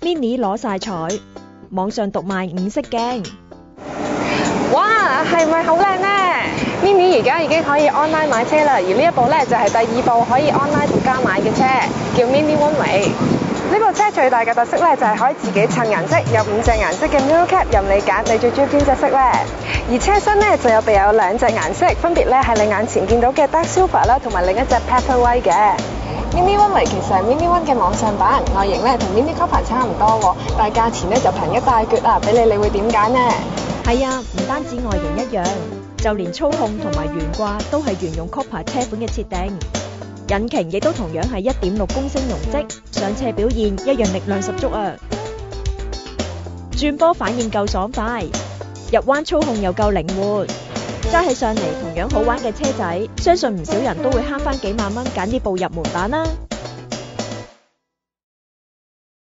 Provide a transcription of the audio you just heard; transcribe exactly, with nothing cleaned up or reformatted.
Mini 攞晒彩，網上獨賣五色鏡。 哇，係咪好靚呢？ Mini 而家已經可以 online 買車啦，而呢一部咧就係第二部可以 online 獨家買嘅車，叫 Mini One Way。呢部車最大嘅特色咧就係可以自己襯顏色，有五隻顏色嘅 mirror cap 任你揀，你最中意邊隻色咧？而車身咧就有備有兩隻顏色，分別咧係你眼前見到嘅 dark silver 啦，同埋另一隻 pepper white 嘅。Mini One Way 其實係 Mini One 嘅網上版，外形咧同 Mini Cooper 差唔多喎，但係價錢咧就平一大橛啊！俾你，你會點揀呢？ 係啊，唔單止外形一樣，就連操控同埋懸掛都係沿用 Cooper 車款嘅設定。引擎亦都同樣係一點六公升容積，上斜表現一樣力量十足啊！轉波反應夠爽快，入彎操控又夠靈活，揸起上嚟同樣好玩嘅車仔，相信唔少人都會慳翻幾萬蚊揀呢部入門版啦。